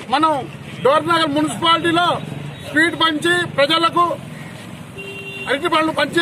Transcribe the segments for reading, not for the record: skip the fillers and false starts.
మనం డోర్నగర్ మున్సిపాలిటీలో స్వీట్ పంచి ప్రజలకు అరటి పండ్లు పంచి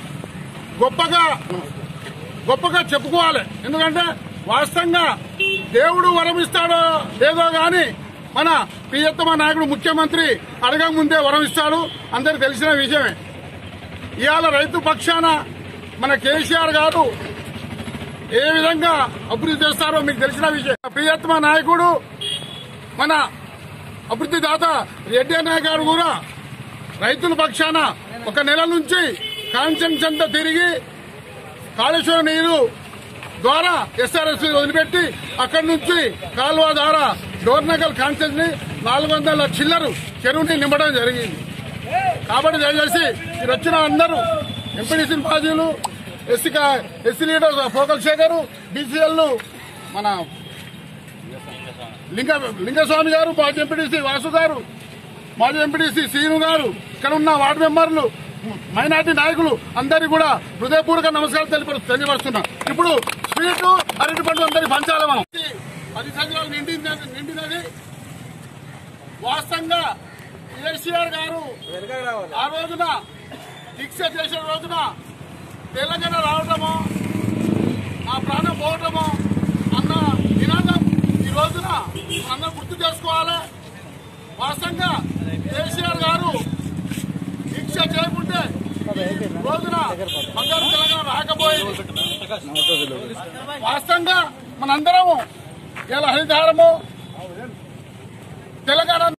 గొప్పగా చెప్పుకోవాలి. ఎందుకంటే వాస్తవంగా దేవుడు వరం ఇస్తాడో లేదో గాని మన ప్రియతమ నాయకుడు ముఖ్యమంత్రి అడగక ముందే వరం ఇస్తాడు, అందరికి తెలిసిన విషయమే. ఇవాళ రైతు పక్షాన మన కేసీఆర్ గారు ఏ విధంగా అభివృద్ధి చేస్తారో మీకు తెలిసిన విషయం. ప్రియతమ నాయకుడు మన అభివృద్ధి దాత రెడ్డి అన్నయ్య గారు కూడా రైతుల పక్షాన ఒక నెల నుంచి కాన్సెన్స్ అంతా తిరిగి కాళేశ్వర నీరు ద్వారా ఎస్ఆర్ఎస్ వదిలిపెట్టి అక్కడి నుంచి కాలువ ద్వారా డోర్నగర్ కాన్సెన్స్ ని 400 చిల్లరు చెరువుని నింపడం జరిగింది. కాబట్టి దయచేసి మీరు వచ్చిన అందరూ ఎంపీడీసీ బాధ్యులు, SC leader Pokal Shekhar, BCL మన లింగస్వామి గారు, మాజీ ఎంపీడీసీ వాసు గారు, మాజీ ఎంపీడీసీ శ్రీను గారు, ఇక్కడ ఉన్న వార్డు మెంబర్లు, మైనార్టీ నాయకులు అందరికీ కూడా హృదయపూర్వక నమస్కారాలు తెలియపరుస్తున్నా. ఇప్పుడు స్వీట్ అరటి పండ్లు అందరికి పంచాలి. మనం 10 సంవత్సరాలు నిండినది. వాస్తవంగా కేసీఆర్ గారు ఆ రోజున దీక్ష చేసిన రోజున తెలంగాణ రావడమో ఆ ప్రాణం పోవటమో అన్న నినాదం ఈ రోజున అందరూ గుర్తు చేసుకోవాలి. వాస్తవంగా కేసీఆర్ గారు దీక్ష చేయకుంటే రోజున బంగారు తెలంగాణ రాకపోయింది. వాస్తవంగా మనందరము ఇలా హరితహారము తెలంగాణ